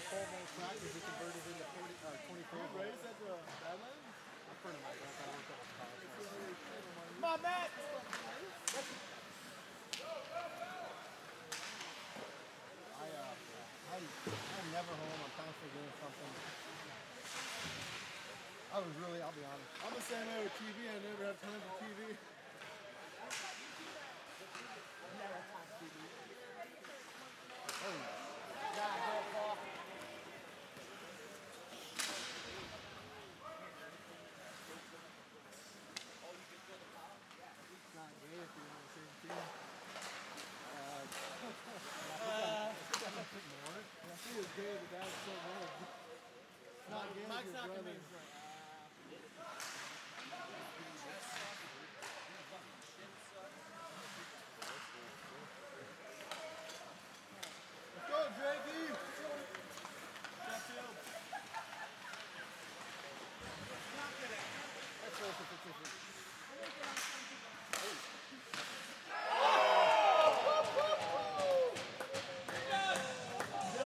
pole vault tractors we converted into 24 volt. Raised at the Badlands? A friend of mine does. I worked at his college. My Matt! I'm never home. I'm constantly doing something. I'll be honest. I'm the same way with TV. I never have time for TV. Never touch TV. It's not gay if you're on the same team. I see it's gay, but that's so wrong. It's not gay. Mike's if not your brother. convinced. Let's go, Drakey!